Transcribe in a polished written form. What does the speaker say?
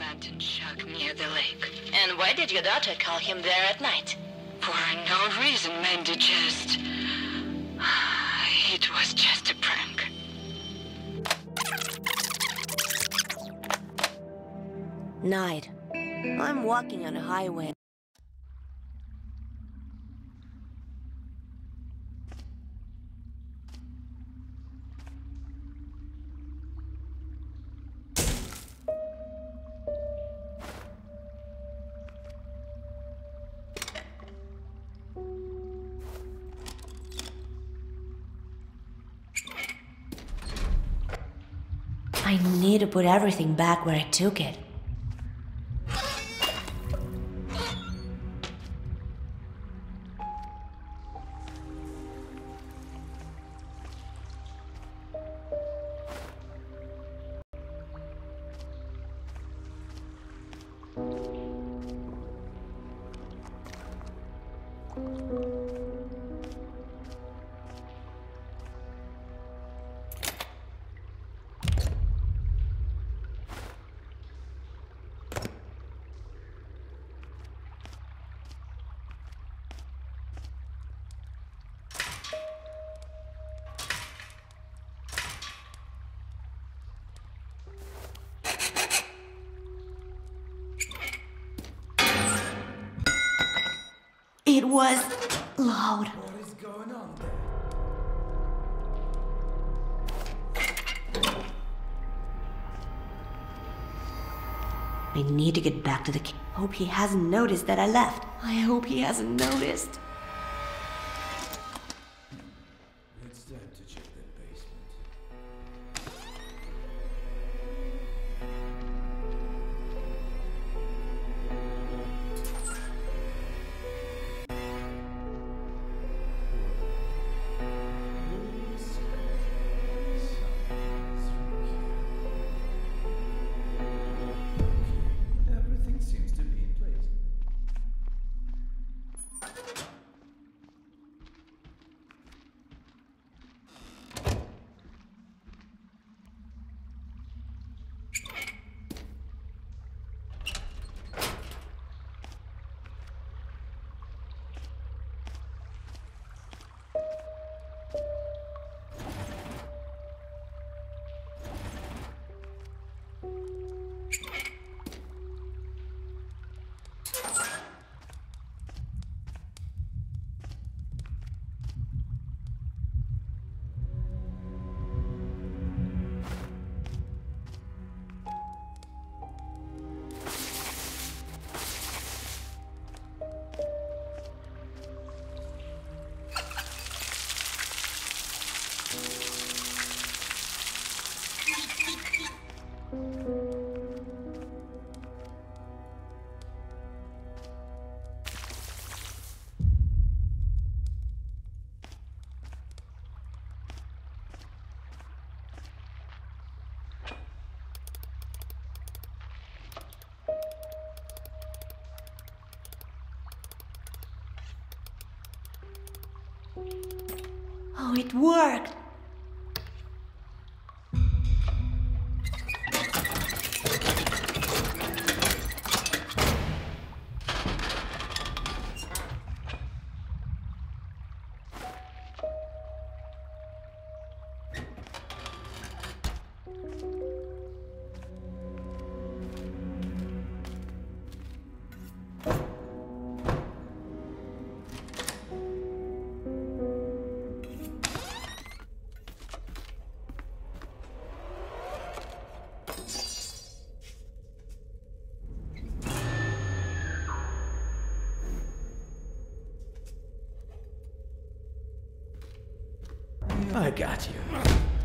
abandoned shack near the lake. And why did your daughter call him there at night? For no reason, Mandy, just... It was just a prank. Night. I'm walking on a highway. I need to put everything back where I took it. It was loud. What is going on there? I need to get back to the Hope he hasn't noticed that I left. I hope he hasn't noticed. It's time to check that basement. Everything seems to be in place. Oh, it worked! I got you.